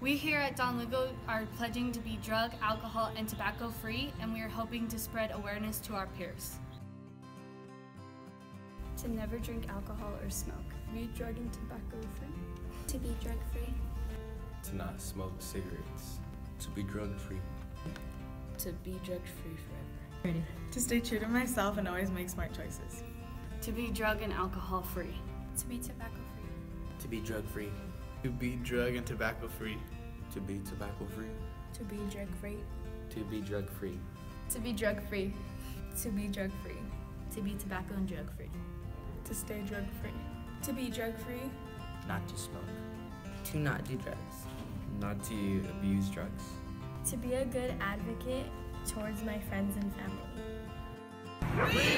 We here at Don Lugo are pledging to be drug, alcohol, and tobacco free, and we are hoping to spread awareness to our peers. To never drink alcohol or smoke. Be drug and tobacco free. To be drug free. To not smoke cigarettes. To be drug free. To be drug free forever. Ready. To stay true to myself and always make smart choices. To be drug and alcohol free. To be tobacco free. To be drug free. To be drug and tobacco free. To be tobacco free. To be drug free. To be drug free. To be drug free. To be drug free. To be tobacco and drug free. To stay drug free. To be drug free. Not to smoke. To not do drugs. Not to abuse drugs. To be a good advocate towards my friends and family.